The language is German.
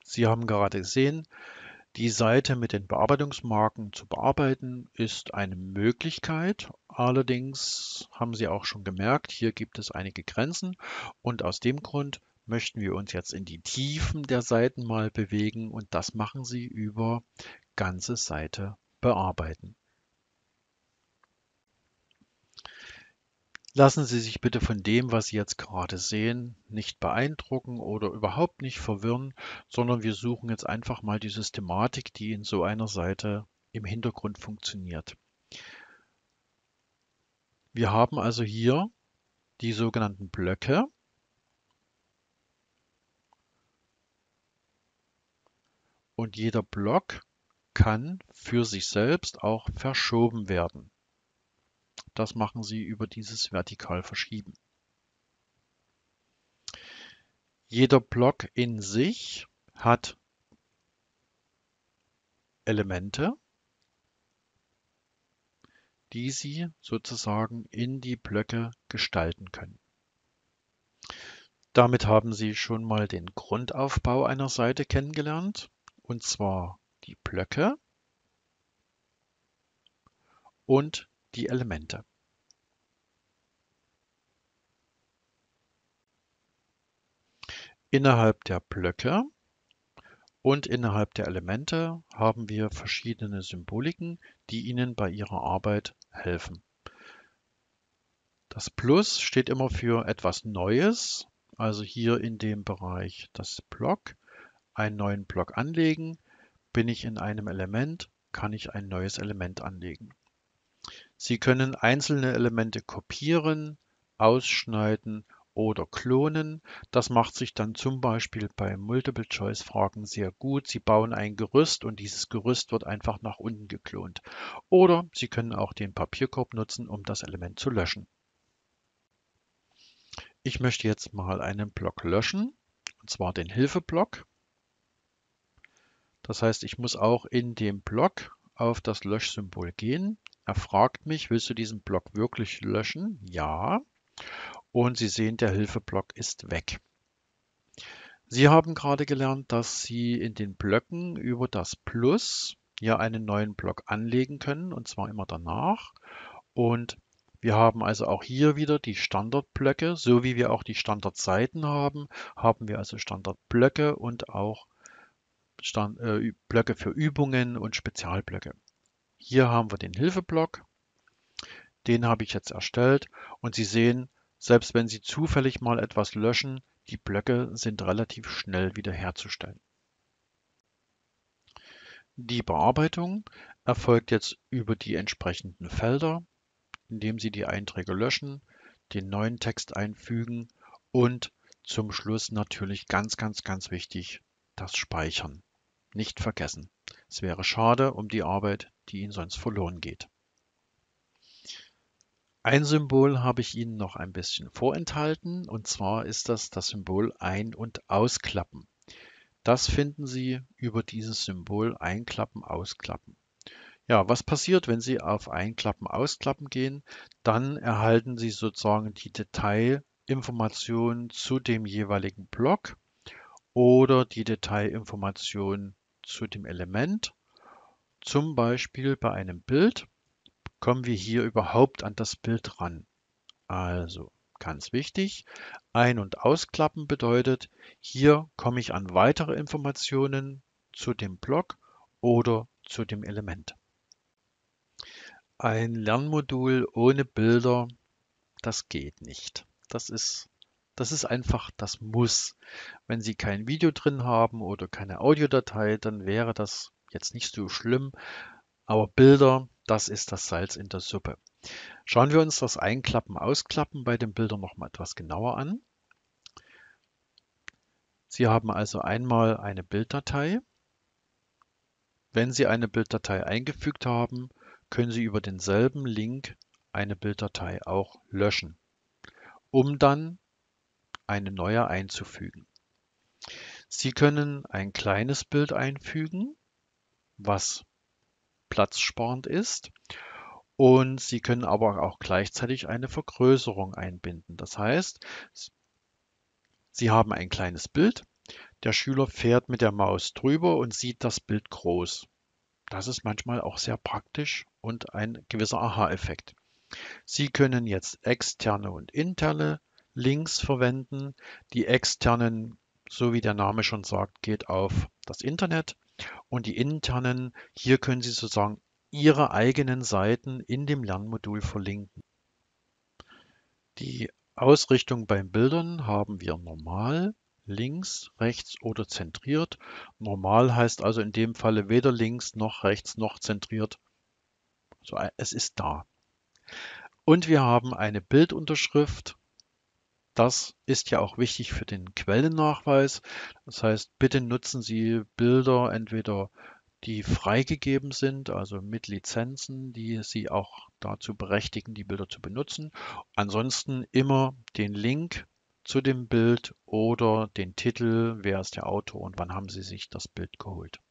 Sie haben gerade gesehen, die Seite mit den Bearbeitungsmarken zu bearbeiten ist eine Möglichkeit. Allerdings haben Sie auch schon gemerkt, hier gibt es einige Grenzen und aus dem Grund möchten wir uns jetzt in die Tiefen der Seiten mal bewegen und das machen Sie über ganze Seite bearbeiten. Lassen Sie sich bitte von dem, was Sie jetzt gerade sehen, nicht beeindrucken oder überhaupt nicht verwirren, sondern wir suchen jetzt einfach mal die Systematik, die in so einer Seite im Hintergrund funktioniert. Wir haben also hier die sogenannten Blöcke und jeder Block kann für sich selbst auch verschoben werden. Das machen Sie über dieses vertikal verschieben. Jeder Block in sich hat Elemente, die Sie sozusagen in die Blöcke gestalten können. Damit haben Sie schon mal den Grundaufbau einer Seite kennengelernt, und zwar die Blöcke und die Elemente. Innerhalb der Blöcke und innerhalb der Elemente haben wir verschiedene Symboliken, die Ihnen bei Ihrer Arbeit helfen. Das Plus steht immer für etwas Neues, also hier in dem Bereich das Block, einen neuen Block anlegen. Bin ich in einem Element, kann ich ein neues Element anlegen. Sie können einzelne Elemente kopieren, ausschneiden oder klonen. Das macht sich dann zum Beispiel bei Multiple-Choice-Fragen sehr gut. Sie bauen ein Gerüst und dieses Gerüst wird einfach nach unten geklont. Oder Sie können auch den Papierkorb nutzen, um das Element zu löschen. Ich möchte jetzt mal einen Block löschen, und zwar den Hilfeblock. Das heißt, ich muss auch in dem Block auf das Löschsymbol gehen. Er fragt mich, willst du diesen Block wirklich löschen? Ja. Und Sie sehen, der Hilfeblock ist weg. Sie haben gerade gelernt, dass Sie in den Blöcken über das Plus ja einen neuen Block anlegen können, und zwar immer danach. Und wir haben also auch hier wieder die Standardblöcke, so wie wir auch die Standardseiten haben, haben wir also Standardblöcke und auch Blöcke für Übungen und Spezialblöcke. Hier haben wir den Hilfeblock, den habe ich jetzt erstellt und Sie sehen, selbst wenn Sie zufällig mal etwas löschen, die Blöcke sind relativ schnell wiederherzustellen. Die Bearbeitung erfolgt jetzt über die entsprechenden Felder, indem Sie die Einträge löschen, den neuen Text einfügen und zum Schluss natürlich ganz wichtig, das Speichern. Nicht vergessen. Es wäre schade um die Arbeit, die Ihnen sonst verloren geht. Ein Symbol habe ich Ihnen noch ein bisschen vorenthalten, und zwar ist das das Symbol Ein- und Ausklappen. Das finden Sie über dieses Symbol Einklappen, Ausklappen. Ja, was passiert, wenn Sie auf Einklappen, Ausklappen gehen? Dann erhalten Sie sozusagen die Detailinformation zu dem jeweiligen Block oder die Detailinformation zu dem Element. Zum Beispiel bei einem Bild kommen wir hier überhaupt an das Bild ran. Also, ganz wichtig, Ein- und Ausklappen bedeutet, hier komme ich an weitere Informationen zu dem Block oder zu dem Element. Ein Lernmodul ohne Bilder, das geht nicht. Das ist einfach das Muss. Wenn Sie kein Video drin haben oder keine Audiodatei, dann wäre das jetzt nicht so schlimm. Aber Bilder, das ist das Salz in der Suppe. Schauen wir uns das Einklappen, Ausklappen bei den Bildern noch mal etwas genauer an. Sie haben also einmal eine Bilddatei. Wenn Sie eine Bilddatei eingefügt haben, können Sie über denselben Link eine Bilddatei auch löschen, um dann eine neue einzufügen. Sie können ein kleines Bild einfügen, was platzsparend ist, und Sie können aber auch gleichzeitig eine Vergrößerung einbinden. Das heißt, Sie haben ein kleines Bild, Der Schüler fährt mit der Maus drüber und sieht das Bild groß. Das ist manchmal auch sehr praktisch und ein gewisser Aha-Effekt. Sie können jetzt externe und interne Links verwenden. Die externen, so wie der Name schon sagt, geht auf das Internet und die internen, hier können Sie sozusagen Ihre eigenen Seiten in dem Lernmodul verlinken. Die Ausrichtung beim Bildern haben wir normal, links, rechts oder zentriert. Normal heißt also in dem Falle weder links noch rechts noch zentriert. So, es ist da. Und wir haben eine Bildunterschrift. Das ist ja auch wichtig für den Quellennachweis. Das heißt, bitte nutzen Sie Bilder entweder die freigegeben sind, also mit Lizenzen, die Sie auch dazu berechtigen, die Bilder zu benutzen. Ansonsten immer den Link zu dem Bild oder den Titel, wer ist der Autor und wann haben Sie sich das Bild geholt.